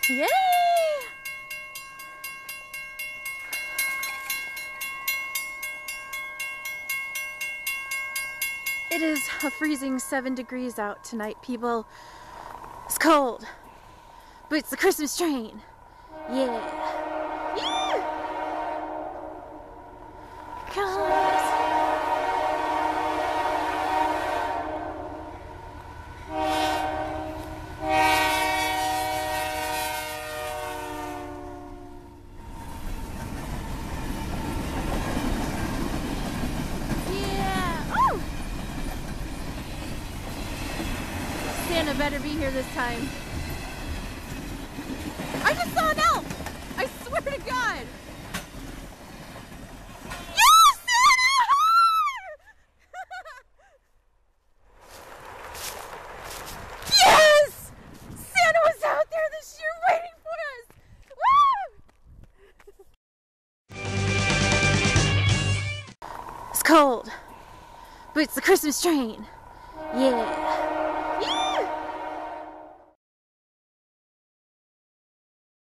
Yay! It is a freezing 7 degrees out tonight, people. It's cold, but it's the Christmas train. Yeah. Yeah! Comes. Santa better be here this time. I just saw an elf! I swear to God! Yes, Santa! Yes! Santa was out there this year waiting for us! Woo! It's cold, but it's the Christmas train. Yeah.